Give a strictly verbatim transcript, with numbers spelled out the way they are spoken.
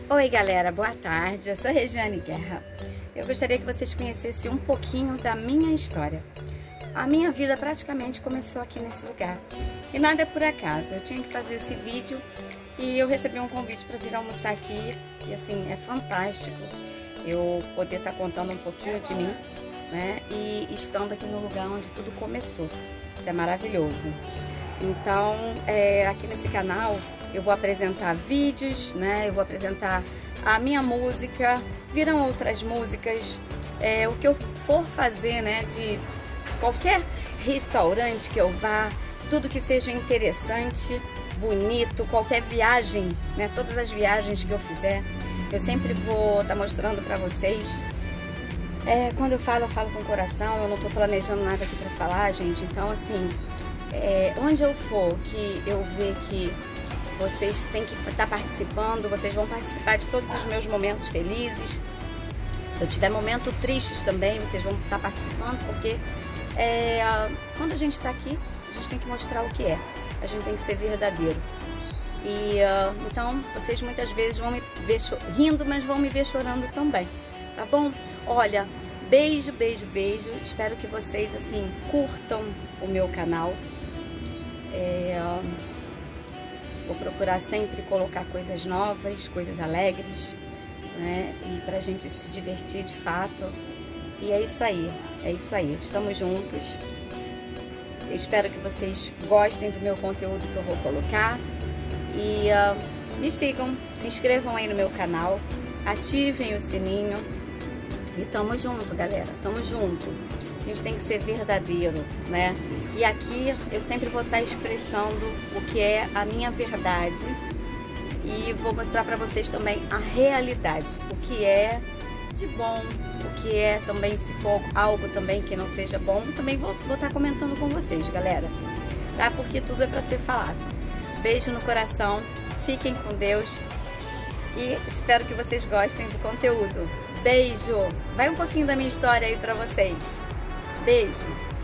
Oi galera, boa tarde, eu sou Regiane Guerra. Eu gostaria que vocês conhecessem um pouquinho da minha história. A minha vida praticamente começou aqui nesse lugar. E nada é por acaso, eu tinha que fazer esse vídeo e eu recebi um convite para vir almoçar aqui. E assim, é fantástico eu poder estar contando um pouquinho de mim, né? E estando aqui no lugar onde tudo começou. Isso é maravilhoso. Então, é, aqui nesse canal eu vou apresentar vídeos, né? Eu vou apresentar a minha música, virão outras músicas, é, o que eu for fazer, né? De qualquer restaurante que eu vá, tudo que seja interessante, bonito, qualquer viagem, né? Todas as viagens que eu fizer, eu sempre vou estar tá mostrando para vocês. É, quando eu falo, eu falo com o coração, eu não tô planejando nada aqui para falar, gente. Então, assim, é, onde eu for, que eu ver que vocês têm que estar participando, vocês vão participar de todos os meus momentos felizes. Se eu tiver momentos tristes também, vocês vão estar participando, porque é, quando a gente está aqui, a gente tem que mostrar o que é. A gente tem que ser verdadeiro. E uh, então, vocês muitas vezes vão me ver rindo, mas vão me ver chorando também, tá bom? Olha, beijo, beijo, beijo. Espero que vocês, assim, curtam o meu canal. É... Uh, Vou procurar sempre colocar coisas novas, coisas alegres, né? E pra gente se divertir de fato. E é isso aí, é isso aí. Estamos juntos. Eu espero que vocês gostem do meu conteúdo que eu vou colocar. E uh, me sigam, se inscrevam aí no meu canal, ativem o sininho. E tamo junto, galera, tamo junto. A gente tem que ser verdadeiro, né? E aqui eu sempre vou estar expressando o que é a minha verdade e vou mostrar para vocês também a realidade, o que é de bom, o que é também, se for algo também que não seja bom, também vou, vou estar comentando com vocês, galera, tá? Porque tudo é para ser falado. Beijo no coração, fiquem com Deus e espero que vocês gostem do conteúdo. Beijo! Vai um pouquinho da minha história aí para vocês. Beijo!